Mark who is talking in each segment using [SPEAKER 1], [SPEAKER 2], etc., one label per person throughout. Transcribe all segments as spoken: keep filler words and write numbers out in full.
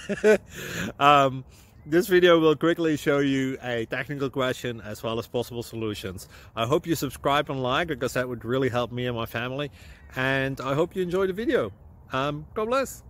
[SPEAKER 1] um, this video will quickly show you a technical question as well as possible solutions. I hope you subscribe and like, because that would really help me and my family. And I hope you enjoy the video. Um, God bless.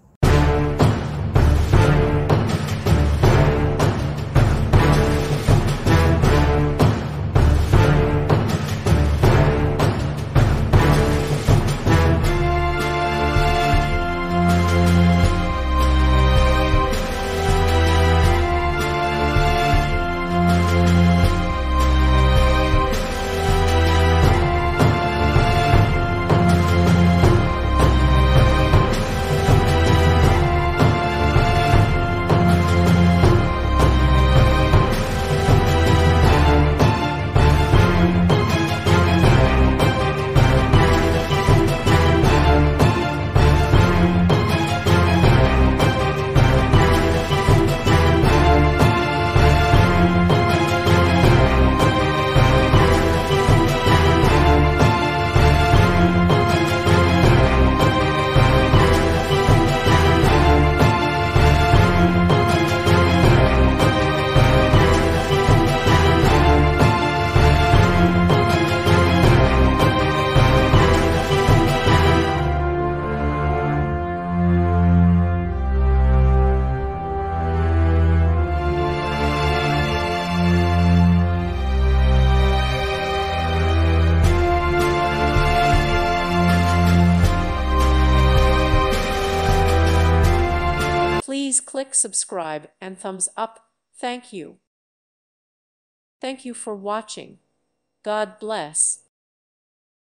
[SPEAKER 2] Please click subscribe and thumbs up. Thank you. Thank you for watching. God bless.